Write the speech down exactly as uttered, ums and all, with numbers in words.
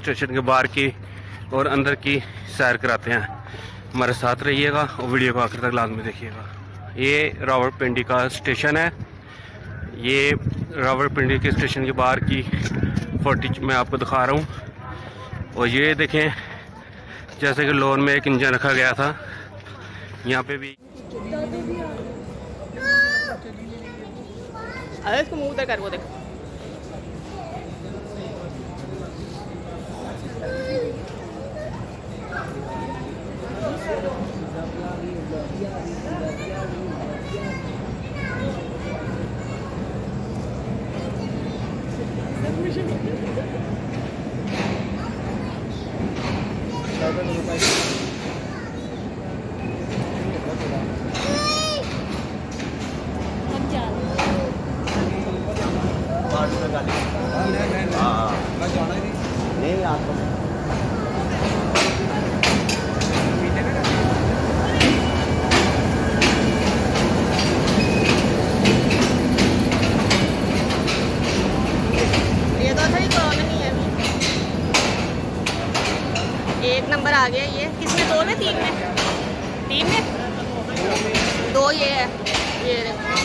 Station के बाहर की और अंदर की सैर कराते हैं। हमारे साथ रहिएगा और वीडियो को आखिर तक लाजमी देखिएगा। ये रावलपिंडी का स्टेशन है। ये रावलपिंडी के स्टेशन के बाहर की फुटेज मैं आपको दिखा रहा हूँ। और ये देखें, जैसे कि लोन में एक इंजन रखा गया था, यहाँ पे भी अरे इसको मुंह कर वो देखो। नहीं आपको ये तो सही कॉलोनी है। एक नंबर आ गया। ये किसमें? दो में तीन में? तीन में दो ये है। ये